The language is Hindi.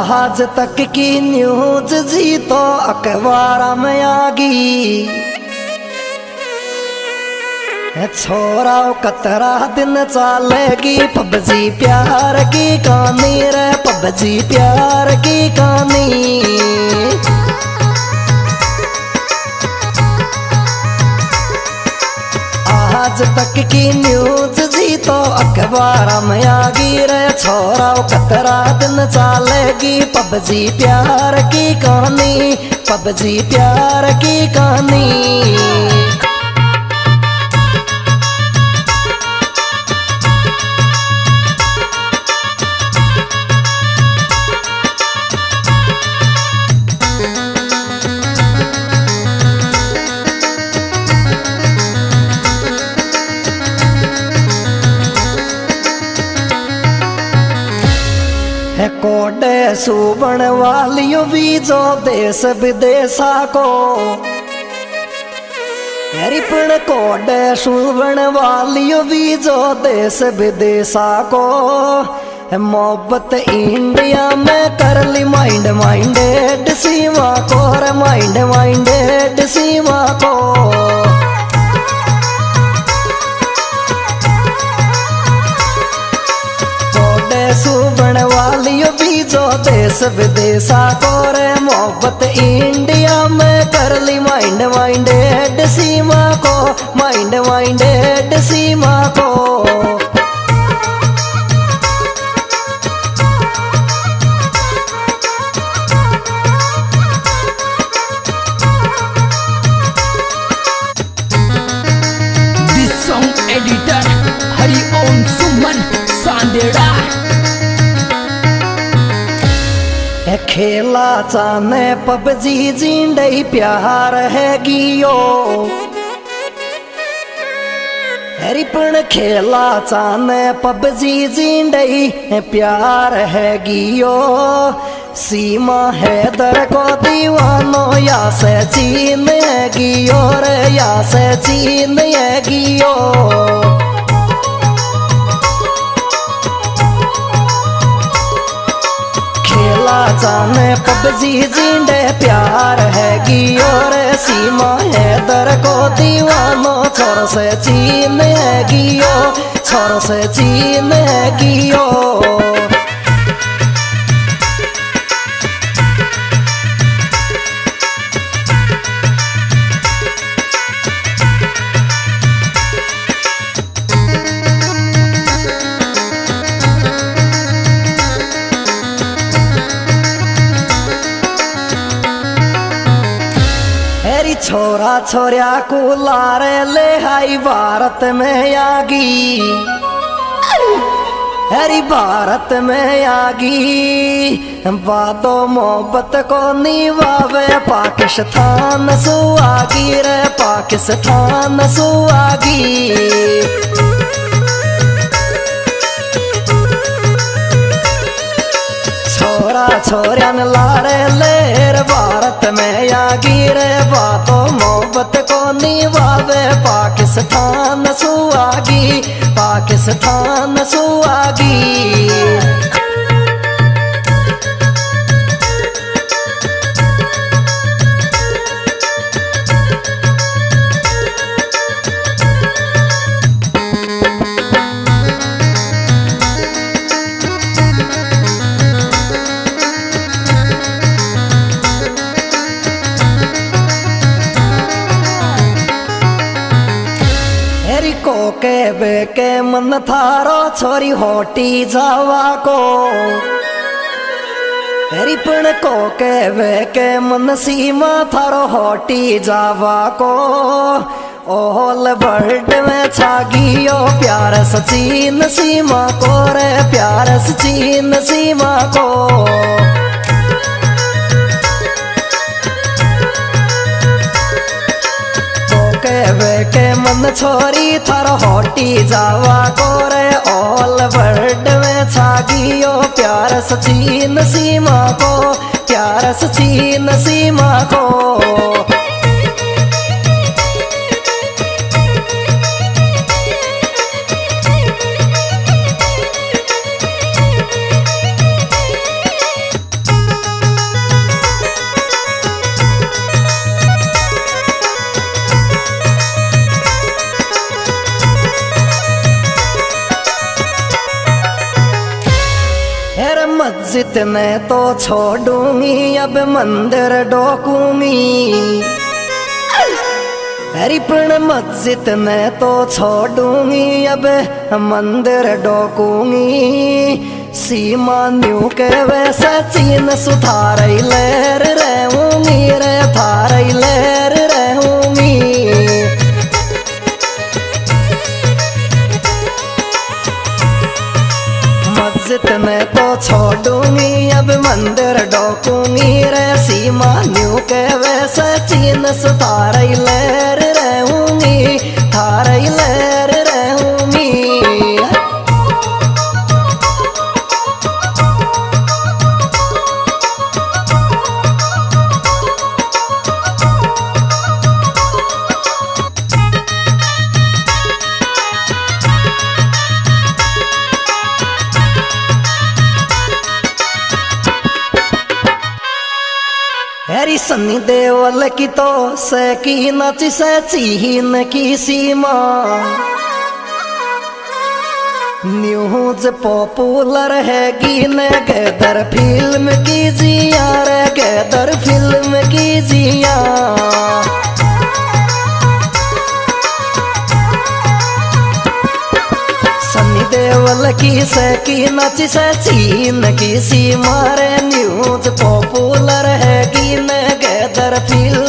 आज तक की न्यूज जी तो अखबार में आ गई। छोरा कतरा दिन चलेगी पबजी प्यार की कहानी रे, पबजी प्यार की कहानी। आज तक की न्यूज जी तो अखबार में आ गई रे, छोरा कतरा दिन चलेगी पबजी प्यार की कहानी, पबजी प्यार की कहानी। कोडे सुबण वालियों भी जो देश विदेशा को, हरिपण कोडे सुबण वालियों भी जो देश विदेशा को। मोहब्बत इंडिया में कर ली माइंड माइंडेड सीमा को रे, माइंड माइंडेड सीमा को। सुबण वालियों भी जो देश विदेशा को रे, मोहब्बत इंडिया में कर ली माइंड माइंडेड सीमा को, माइंड माइंडेड सीमा को। This song editor Hari Om Suman Sandera। खेला चाने पबजी जिंदई प्यार है गियो, हरिपण खेला चाने पबजी जिंदई प्यार है गियो। सीमा है दर को दीवानो या से चीन है गियो रे, या से चीन है गियो। जाने पबजी जिंदे प्यार है गियो रे, सीमा है दर को दीवानो छोर से चीन है गियो, छोर से चीन है गियो। छोरा छोरिया को लारे ले हाई भारत में आगी, हरी भारत में आगी। बादो मोहब्बत को निभावे पाकिस्तान सुआगी रे, पाकिस्तान सुआगी। छोरा छोरिया लारे लेर भारत में आगी रे, बातो मोहब्बत को निभावे पाकिस्तान सुआगी, पाकिस्तान सुआगी। के बेके मन थारो छोरी होटी जावा को, हरिपण को के बेके मन सीमा थारो होटी जावा को। ओल वर्ल्ड में छागियो प्यार सचीन सीमा को रे, प्यार सचीन सीमा को। के मन छोरी थार होटी जावा को रे, ऑल वर्ल्ड में छागियो प्यार सचीन सीमा को, प्यार सचीन सीमा को। मस्जिद ने तो छोड़ूंगी अब मंदिर डोकूंगी। हरिपण मस्जिद ने तो छोड़ूंगी अब मंदिर डोकूंगी। सीमा न्यू के वैसे चीन सुधार लहर रहूंगी रे थार लहर रहूंगी। मस्जिद में तो छोड़ूंगी अब मंदिर डोकूंगी रे। सीमा न्यू के वैसे चीन सुधार लहर रहूंगी थार लहर रहूंगी। हरी सन्नी देवल की तो से की नच से चीन की सीमा। न्यूज पॉपुलर है गीन गदर फिल्म की जिया रे गदर फिल्म की जिया। सन्नी देवल की नच से चीन की सीमा रे। न्यूज पॉपुलर है गीन गदर फिल्म